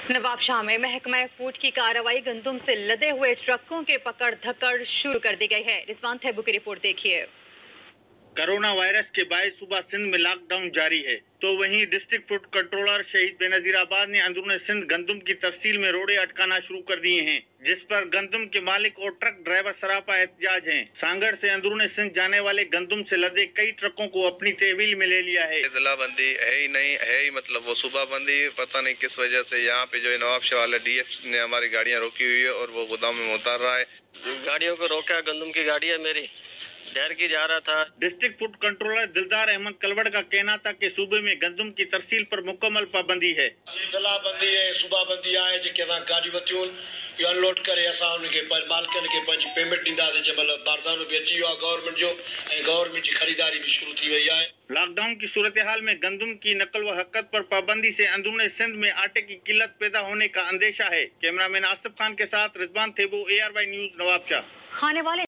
नवाबशाह में महकमा फूड की कार्रवाई, गंदम से लदे हुए ट्रकों के पकड़ धकड़ शुरू कर दी गई है। रिजवान थैबू की रिपोर्ट देखिए। कोरोना वायरस के बायस सूबा सिंध में लॉकडाउन जारी है, तो वहीं डिस्ट्रिक्ट फूड कंट्रोलर शहीद बेनजीराबाद ने अंदरूनी सिंध गंदम की तफसील में रोड़े अटकाना शुरू कर दिए हैं, जिस पर गंदम के मालिक और ट्रक ड्राइवर सरापा एहतजाज हैं। सांगड़ से अंदरूनी सिंध जाने वाले गंदम से लदे कई ट्रकों को अपनी तहवील में ले लिया है। जिला बंदी है ही नहीं, है ही मतलब वो सूबा बंदी, पता नहीं किस वजह से यहाँ पे जो है नवाबशाह वाले DF ने हमारी गाड़ियाँ रोकी हुई है और वो गोदाम में उतार रहा है। गाड़ियों को रोका, गंदम की गाड़ी है मेरी, डर की जा रहा था। डिस्ट्रिक्ट फूड कंट्रोलर दिलदार अहमद कलवड़ का कहना था कि सूबे में गंदम की तरसील पर मुकम्मल पाबंदी है। जिला बंदी है, सूबा बंदी आहे, जेके असां गाड़ी वतियूं इहो अनलोड करे असां उनखे मालिकनि खे पंहिंजी पेमेंट ॾींदासीं। जंहिंमहिल बारदानो बि अची वियो आहे गवर्नमेंट जो, ऐं गवर्नमेंट जी ख़रीदारी भी शुरू थी वई आहे। लॉकडाउन की सूरत हाल में गंदम की नकल व हरकत पर पाबंदी से अंदरूनी सिंध में आटे की किल्लत पैदा होने का अंदेशा है। कैमरामैन आसिफ खान के साथ रिजवान थेबू, ARY न्यूज, नवाबशाह। खाने वाले